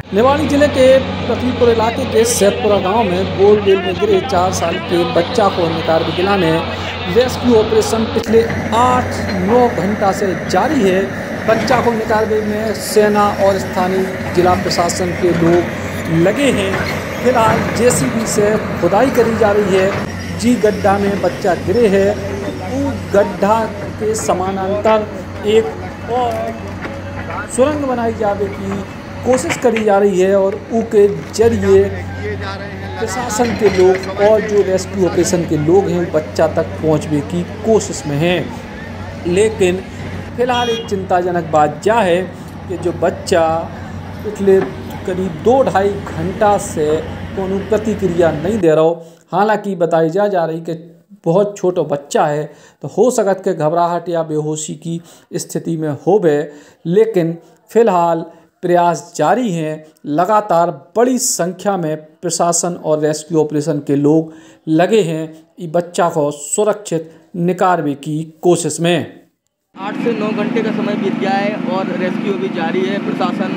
निवाड़ी जिले के पृथ्वीपुर इलाके के सैदपुरा गांव में बोरवेल में गिरे 4 साल के बच्चा को निकाल के दिलाने रेस्क्यू ऑपरेशन पिछले 8-9 घंटा से जारी है। बच्चा को निकालने में सेना और स्थानीय जिला प्रशासन के लोग लगे हैं। फिलहाल जेसीबी से खुदाई करी जा रही है। जी गड्ढा में बच्चा गिरे है, वो गड्ढा के समानांतर एक और सुरंग बनाई जाने की कोशिश करी जा रही है और उसके जरिए प्रशासन के लोग और जो रेस्क्यू ऑपरेशन के लोग हैं बच्चा तक पहुंचने की कोशिश में हैं। लेकिन फिलहाल एक चिंताजनक बात यह है कि जो बच्चा पिछले करीब 2-2.5 घंटा से कोनो प्रतिक्रिया नहीं दे रहा हो। हालांकि बताई जा रही कि बहुत छोटा बच्चा है, तो हो सकता कि घबराहट या बेहोशी की स्थिति में होवे, लेकिन फिलहाल प्रयास जारी हैं। लगातार बड़ी संख्या में प्रशासन और रेस्क्यू ऑपरेशन के लोग लगे हैं इस बच्चा को सुरक्षित निकालने की कोशिश में। 8 से 9 घंटे का समय बीत गया है और रेस्क्यू भी जारी है। प्रशासन,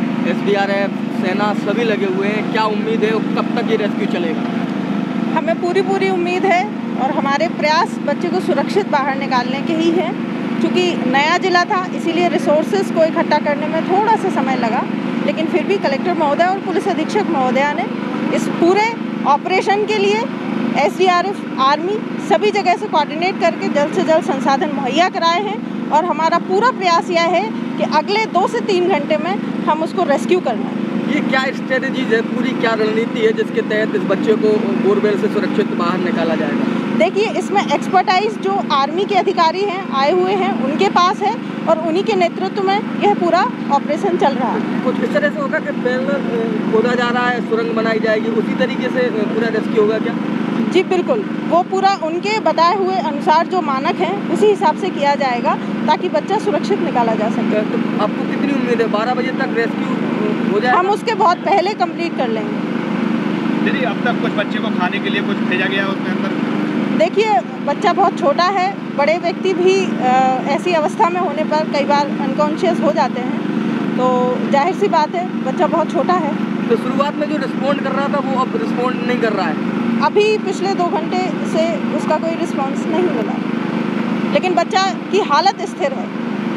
SDRF, सेना सभी लगे हुए हैं। क्या उम्मीद है, कब तक ये रेस्क्यू चलेगा? हमें पूरी उम्मीद है और हमारे प्रयास बच्चे को सुरक्षित बाहर निकालने के ही हैं। चूँकि नया जिला था, इसीलिए रिसोर्सेज को इकट्ठा करने में थोड़ा सा समय लगा, लेकिन फिर भी कलेक्टर महोदय और पुलिस अधीक्षक महोदया ने इस पूरे ऑपरेशन के लिए SDRF, आर्मी सभी जगह से कोऑर्डिनेट करके जल्द से जल्द संसाधन मुहैया कराए हैं। और हमारा पूरा प्रयास यह है कि अगले 2 से 3 घंटे में हम उसको रेस्क्यू करना है। ये क्या स्ट्रेटजीज है, पूरी क्या रणनीति है जिसके तहत इस बच्चे को बोरवेल से सुरक्षित बाहर निकाला जाएगा? देखिए, इसमें एक्सपर्टाइज जो आर्मी के अधिकारी हैं आए हुए हैं उनके पास है और उन्हीं के नेतृत्व में यह पूरा ऑपरेशन चल रहा है। कुछ इस तरह से होगा कि पहले खोदा जा रहा है, सुरंग बनाई जाएगी, उसी तरीके से पूरा रेस्क्यू होगा क्या? जी बिल्कुल, वो पूरा उनके बताए हुए अनुसार जो मानक हैं उसी हिसाब से किया जाएगा ताकि बच्चा सुरक्षित निकाला जा सके। तो आपको कितनी उम्मीद है 12 बजे तक रेस्क्यू हो जाएगा? हम उसके बहुत पहले कंप्लीट कर लेंगे। दीदी, अब तक कुछ बच्चे को खाने के लिए कुछ भेजा गया है उसके अंदर? देखिए, बच्चा बहुत छोटा है, बड़े व्यक्ति भी ऐसी अवस्था में होने पर कई बार अनकॉन्शियस हो जाते हैं, तो जाहिर सी बात है बच्चा बहुत छोटा है। तो शुरुआत में जो रिस्पॉन्ड कर रहा था वो अब रिस्पॉन्ड नहीं कर रहा है? अभी पिछले 2 घंटे से उसका कोई रिस्पॉन्स नहीं मिला, लेकिन बच्चा की हालत स्थिर है।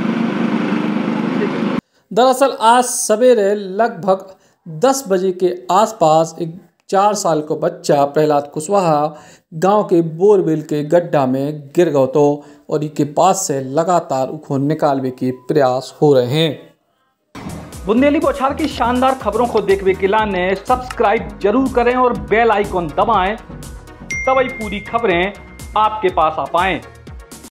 दरअसल आज सवेरे लगभग 10 बजे के आसपास एक 4 साल का बच्चा प्रहलाद कुशवाहा गांव के बोरवेल के गड्ढा में गिर गया तो और इसके पास से लगातार उसको निकालने के प्रयास हो रहे हैं। बुंदेली बौछार की शानदार खबरों को देखने के लिए सब्सक्राइब जरूर करें और बेल आइकॉन दबाएं, तभी पूरी खबरें आपके पास आ पाएं।